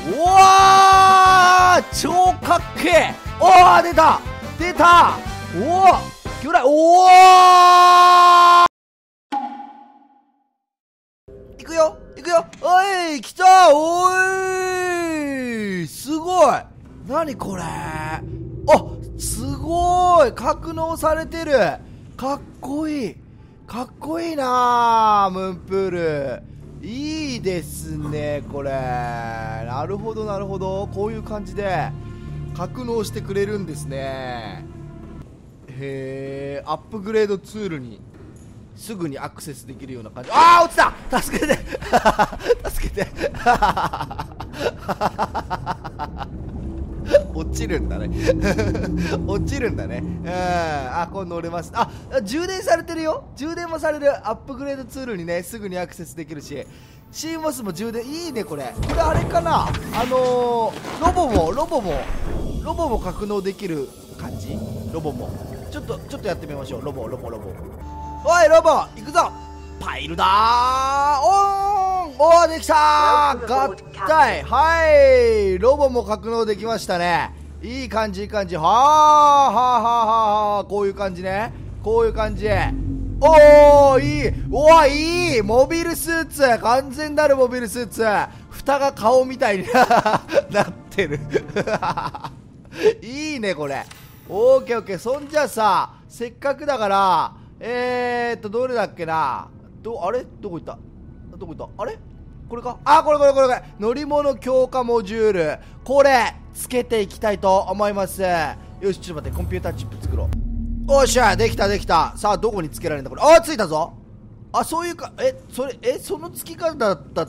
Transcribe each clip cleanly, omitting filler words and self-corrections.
うわー超かっけえ。おー出た出た。おお魚雷。おおいくよいくよ。おい来た。おいすごい。なにこれ。あすごい格納されてる。かっこいいかっこいいなムーンプール。いいですねこれ。なるほどなるほど。こういう感じで格納してくれるんですね。へえ。アップグレードツールにすぐにアクセスできるような感じ。ああ落ちた。助けて助けて落ちるんだね落ちるんだね。あこれ乗れます。あ充電されてるよ。充電もされる。アップグレードツールにねすぐにアクセスできるし、シーモスも充電いいねこれ。これあれかな、ロボも格納できる感じ。ロボもちょっとやってみましょう。ロボおいロボ行くぞ。パイルだー。おーできたー。合体。はいロボも格納できましたね。いい感じいい感じ。はーはーはーはー。こういう感じね。こういう感じ。おーいい。おーいいモビルスーツ。完全なるモビルスーツ。蓋が顔みたいになってるいいねこれ。オーケーオーケー。そんじゃさせっかくだからどれだっけな。あれどこ行ったあれこれか。あこれ乗り物強化モジュール。これつけていきたいと思います。よしちょっと待って。コンピューターチップ作ろう。おっしゃできた。さあどこにつけられるんだこれ。あついたぞ。あそういうかそのつき方だった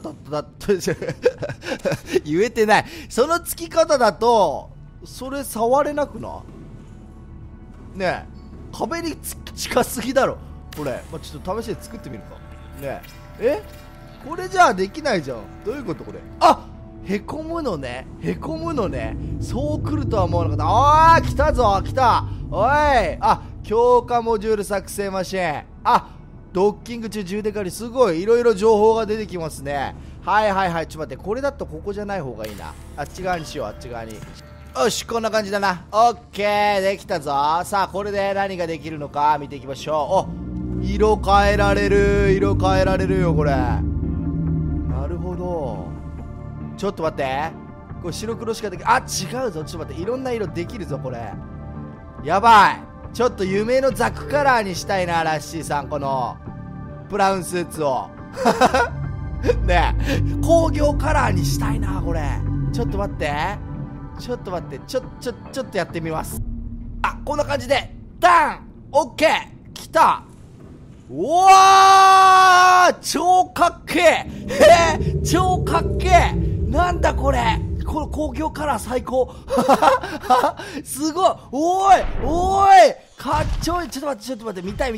言えてない。そのつき方だとそれ触れなくなねえ。壁に近すぎだろこれ。ちょっと試しで作ってみるかねえ。これじゃあできないじゃん。どういうことこれ。あへこむのね。そう来るとは思わなかった。あー来たぞ来た。おい強化モジュール作成マシン。ドッキング中充電管理。すごいいろいろ情報が出てきますね。はいちょっと待って。これだとここじゃない方がいいな。あっち側にしよう。あっち側に。よしこんな感じだな。オッケーできたぞ。さあこれで何ができるのか見ていきましょう。お色変えられるよこれ。なるほど。ちょっと待って。これ白黒しかでき違うぞ。ちょっと待って。いろんな色できるぞこれ。やばい。ちょっと夢のザクカラーにしたいなラッシーさん。このブラウンスーツをねえ工業カラーにしたいなこれ。ちょっと待ってちょっとやってみます。こんな感じでダンオッケー来た。うわー超かっけえ。超かっけえ。なんだこれ。この工業カラー最高すごい。おいかっちょいい。ちょっと待って見たい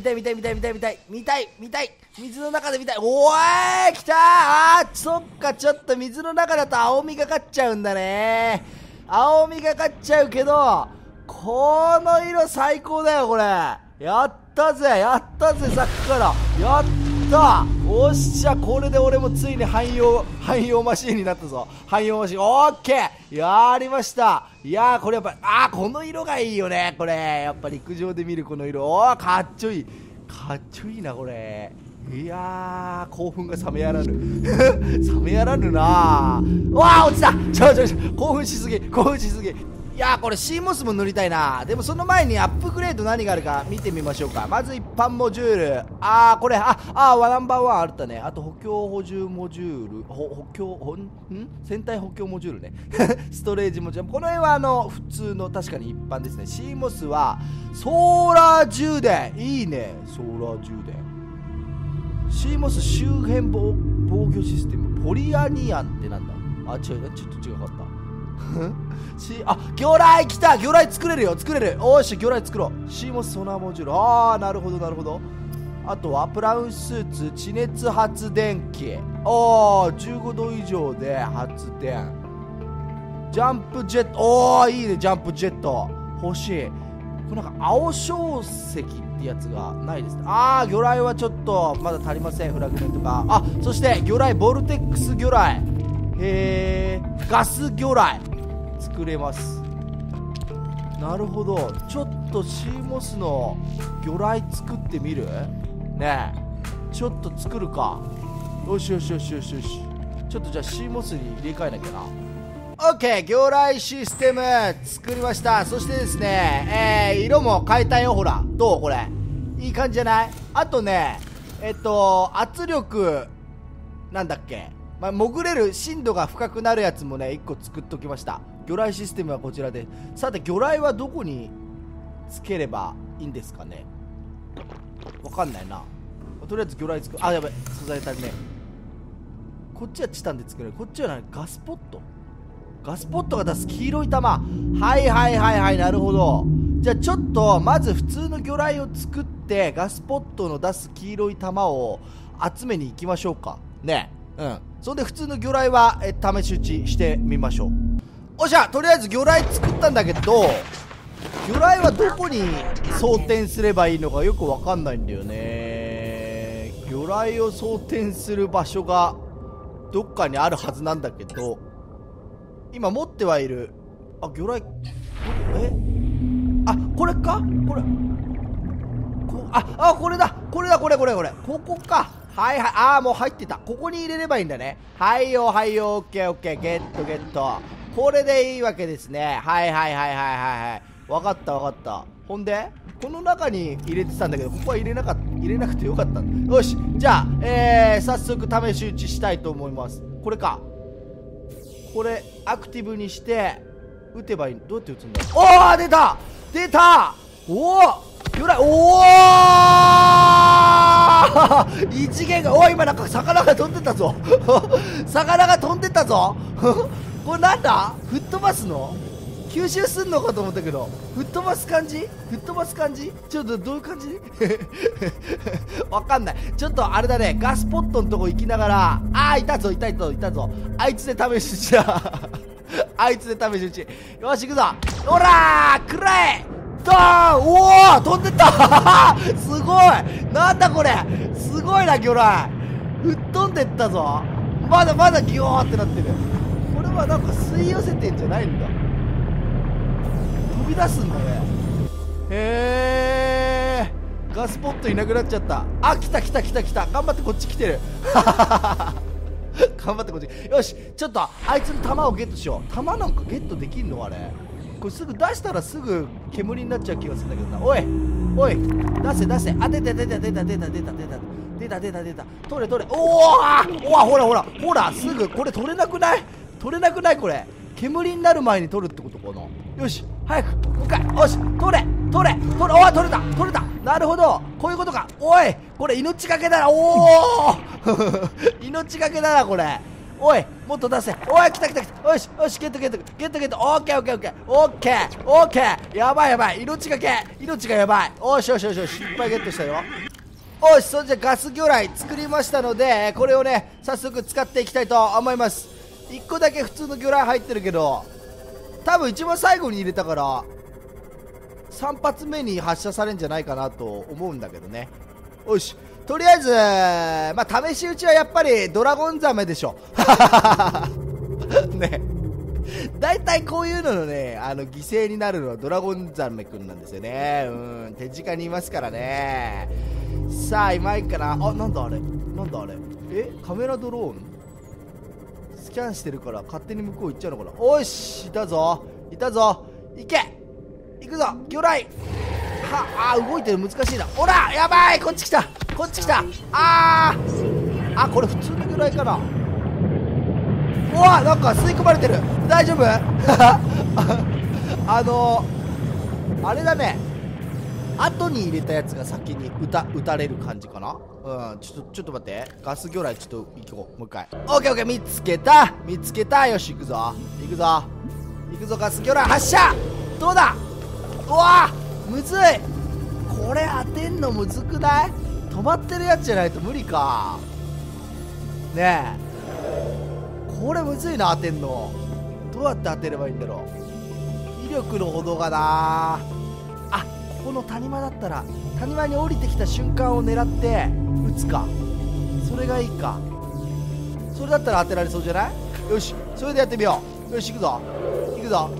水の中で見たい。おーい来たそっか。ちょっと水の中だと青みがかっちゃうんだね。青みがかっちゃうけどこの色最高だよこれ。やったぜザクカラー。やったおっしゃ。これで俺もついに汎用マシーンになったぞ。汎用マシーンオッケーやりました。いやーこれやっぱこの色がいいよねこれ。やっぱ陸上で見るこの色。かっちょいいなこれ。いやー興奮が冷めやらぬ冷めやらぬな。落ちた。興奮しすぎ。いやーこれシーモスも塗りたいな。でもその前にアップグレード何があるか見てみましょうか。まず一般モジュール。これナンバーワンあったね。あと補強補充モジュール。船体補強モジュールねストレージモジュール。この辺は普通の確かに一般ですね。シーモスはソーラー充電。いいねソーラー充電。シーモス周辺防御システム。ポリアニアンってなんだ。違うちょっと違かった魚雷来た。魚雷作れる。おーし魚雷作ろう。シーモスソナーモジュール。なるほど。あとはプラウンスーツ地熱発電機。15度以上で発電。ジャンプジェット。いいねジャンプジェット欲しい。これなんか青晶石ってやつがないですね。魚雷はちょっとまだ足りません。フラグメントが。そして魚雷ボルテックス魚雷。 へえ、ガス魚雷作れます。なるほど。ちょっとシーモスの魚雷作ってみるね。えちょっと作るか。よしよしよしよしよし。ちょっとじゃあシーモスに入れ替えなきゃな。オッケー、魚雷システム作りました。そしてですね、色も変えたよ。ほら、どうこれ、いい感じじゃない？あとね、圧力なんだっけ、まあ、潜れる深度が深くなるやつもね1個作っときました。魚雷システムはこちらで。さて魚雷はどこにつければいいんですかね。わかんないな。とりあえず魚雷作る。あ、やばい、素材足りねえ。こっちはチタンで作れる。こっちは何？ガスポット。ガスポットが出す黄色い玉。はいはいはいはい、なるほど。じゃあちょっとまず普通の魚雷を作ってガスポットの出す黄色い玉を集めに行きましょうかね。そんで普通の魚雷は試し撃ちしてみましょう。おっしゃ、とりあえず魚雷作ったんだけど、魚雷はどこに装填すればいいのかよくわかんないんだよね。魚雷を装填する場所がどっかにあるはずなんだけど、今持ってはいる。あ、魚雷、あ、これか、これ、これだ、これだ、これ、ここか。はいはい、ああ、もう入ってた。ここに入れればいいんだね。はいよ、はいよ、オッケーオッケー、ゲットゲット。これでいいわけですね。はいはいはいはいはい。わかったわかった。ほんで、この中に入れてたんだけど、ここは入れなくてよかったんだ。よし、じゃあ、早速試し撃ちしたいと思います。これか。これ、アクティブにして、撃てばいい。どうやって撃つんだ。おー、出た出た。おー、魚雷、おー異次元が、おー、今なんか魚が飛んでたぞ魚が飛んでたぞこれなんだ、吹っ飛ばすの、吸収すんのかと思ったけど、吹っ飛ばす感じ、ちょっとどういう感じわかんない。ちょっとあれだね、ガスポットのとこ行きながら、いたぞ、あいつで試し撃ちだあいつで試し撃ち。よし、行くぞ。ほらー、くらえ、ドーン。おー、飛んでったすごい、なんだこれ、すごいな、魚雷吹っ飛んでったぞ。まだギョーってなってる。これはなんか吸い寄せてんじゃないんだ、飛び出すんだね。へー、ガスポットいなくなっちゃった。あ、来た。頑張ってこっち来てる頑張ってこっち。よし、ちょっとあいつの弾をゲットしよう。弾なんかゲットできんのあれ。これすぐ出したらすぐ煙になっちゃう気がするんだけどな。おい出せ。あ、出た。取れ。おー、ほら、すぐこれ取れなくない、これ煙になる前に取るってことかな。よし、早くもう一回。よし、取れ。おー、取れた。なるほど、こういうことか。おい、これ命がけだな。おお命がけだなこれ。おい、もっと出せ。おい、来た。よし、ゲット。オッケー。やばい。命がやばい。おし、いっぱいゲットしたよ。おし、それじゃガス魚雷作りましたので、これをね、早速使っていきたいと思います。1個だけ普通の魚雷入ってるけど、多分一番最後に入れたから3発目に発射されるんじゃないかなと思うんだけどね。よし、とりあえず、試し撃ちはやっぱりドラゴンザメでしょね、大体こういうののね、犠牲になるのはドラゴンザメくんなんですよね。手近にいますからね。さあ、今いいかな。なんだあれ、カメラドローンスキャンしてるから勝手に向こう行っちゃうのかな。おし、いたぞ、行くぞ、魚雷。動いてる、難しいな。ほら、やばい、こっち来た。これ普通の魚雷かな。うわ、なんか吸い込まれてる。大丈夫あれだね、後に入れたやつが先に撃たれる感じかな。ちょっと待って、ガス魚雷ちょっと行こう、もう一回。オッケー、見つけた。よし、行くぞ、ガス魚雷発射。どうだ。うわー、むずい。これ当てんのむずくない？止まってるやつじゃないと無理かねえ。これむずいな、当てんの。どうやって当てればいいんだろう。威力のほどがな。この谷間だったら、谷間に降りてきた瞬間を狙って撃つか。それがいいか。それだったら当てられそうじゃない？ よし、それでやってみよう。よし、行くぞ行くぞ。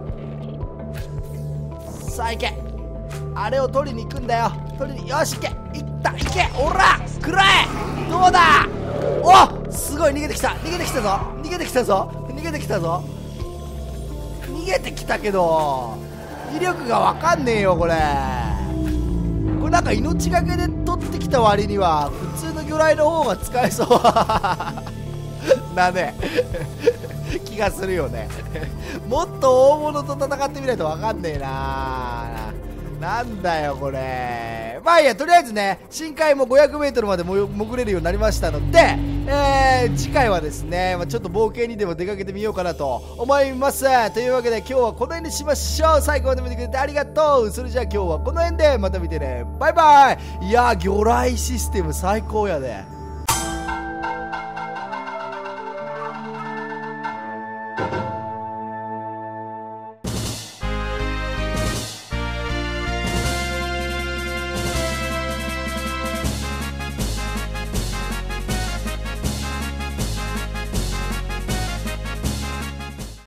さあ行け、あれを取りに行くんだよ。取りに、よし行け、行った、行け、おら食らえ。どうだ。お、すごい、逃げてきた、逃げてきたぞ、逃げてきたぞ、逃げてきたぞ、逃げてきたけど威力がわかんねえよこれ。これなんか命がけで取ってきた割には普通の魚雷の方が使えそうなね気がするよねもっと大物と戦ってみないとわかんねえな。なんだよこれ。まあいいや、とりあえずね、深海も 500m までも潜れるようになりましたので、次回はですね、ちょっと冒険にでも出かけてみようかなと思います。というわけで今日はこの辺にしましょう。最後まで見てくれてありがとう。それじゃあ今日はこの辺でまた見てね。バイバイ。いやー、魚雷システム最高やで。